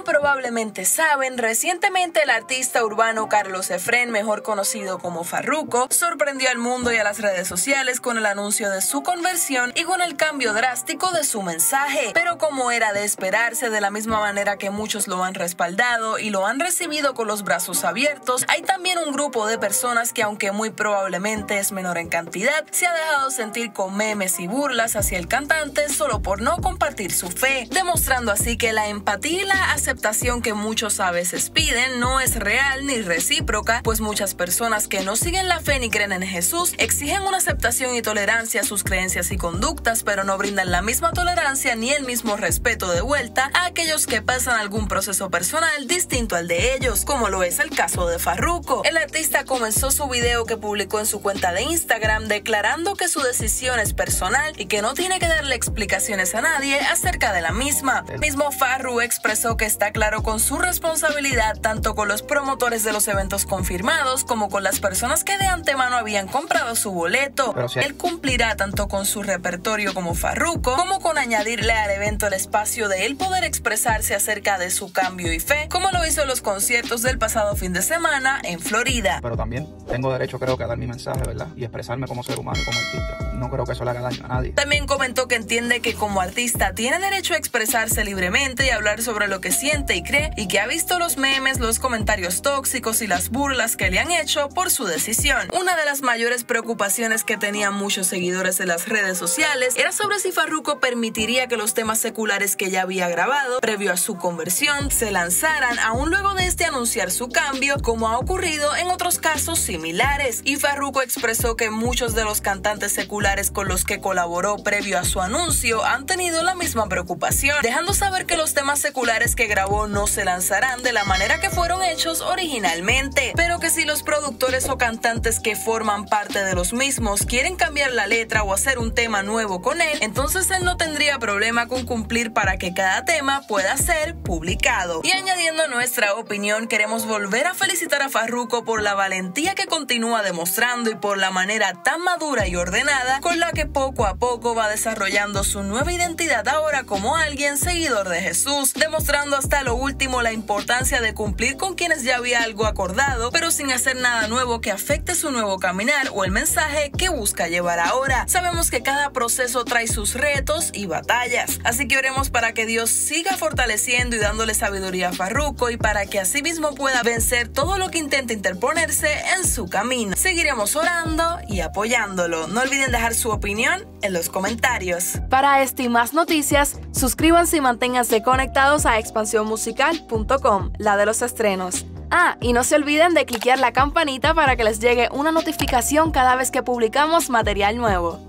probablemente saben, recientemente el artista urbano Carlos Efren, mejor conocido como Farruko, sorprendió al mundo y a las redes sociales con el anuncio de su conversión y con el cambio drástico de su mensaje. Pero como era de esperarse, de la misma manera que muchos lo han respaldado y lo han recibido con los brazos abiertos, hay también un grupo de personas que, aunque muy probablemente es menor en cantidad, se ha dejado sentir con memes y burlas hacia el cantante solo por no compartir su fe, demostrando así que la empatía y la aceptación que muchos a veces piden no es real ni recíproca, pues muchas personas que no siguen la fe ni creen en Jesús exigen una aceptación y tolerancia a sus creencias y conductas, pero no brindan la misma tolerancia ni el mismo respeto de vuelta a aquellos que pasan algún proceso personal distinto al de ellos, como lo es el caso de Farruko. El artista comenzó su video que publicó en su cuenta de Instagram declarando que su decisión es personal y que no tiene que darle explicaciones a nadie acerca de la misma. El mismo Farru expresó que está claro con su responsabilidad tanto con los promotores de los eventos confirmados como con las personas que de antemano habían comprado su boleto. Él cumplirá tanto con su repertorio como Farruko, como con añadirle al evento el espacio de él poder expresarse acerca de su cambio y fe, como lo hizo en los conciertos del pasado fin de semana en Florida. Pero también tengo derecho, creo que, a dar mi mensaje, ¿verdad? Y expresarme como ser humano y como artista. No creo que eso le haga daño a nadie. También comentó que entiende que como artista tiene derecho a expresarse libremente y hablar sobre lo que siente y cree, y que ha visto los memes, los comentarios tóxicos y las burlas que le han hecho por su decisión. Una de las mayores preocupaciones que tenían muchos seguidores en las redes sociales era sobre si Farruko permitiría que los temas seculares que ya había grabado previo a su conversión se lanzaran aún luego de anunciar su cambio, como ha ocurrido en otros casos similares. Y Farruko expresó que muchos de los cantantes seculares con los que colaboró previo a su anuncio han tenido la misma preocupación, dejando saber que los temas seculares que grabó no se lanzarán de la manera que fueron hechos originalmente, pero que si los productores o cantantes que forman parte de los mismos quieren cambiar la letra o hacer un tema nuevo con él, entonces él no tendría problema con cumplir para que cada tema pueda ser publicado. Y añadiendo nuestra opinión, queremos volver a felicitar a Farruko por la valentía que continúa demostrando y por la manera tan madura y ordenada con la que poco a poco va desarrollando su nueva identidad ahora como alguien seguidor de Jesús, demostrando hasta lo último la importancia de cumplir con quienes ya había algo acordado, pero sin hacer nada nuevo que afecte su nuevo caminar o el mensaje que busca llevar ahora. Sabemos que cada proceso trae sus retos y batallas, así que oremos para que Dios siga fortaleciendo y dándole sabiduría a Farruko y para que así mismo pueda vencer todo lo que intente interponerse en su camino. Seguiremos orando y apoyándolo. No olviden dejar su opinión en los comentarios. Para este y más noticias, suscríbanse y manténganse conectados a expansionmusical.com, la de los estrenos. Y no se olviden de cliquear la campanita para que les llegue una notificación cada vez que publicamos material nuevo.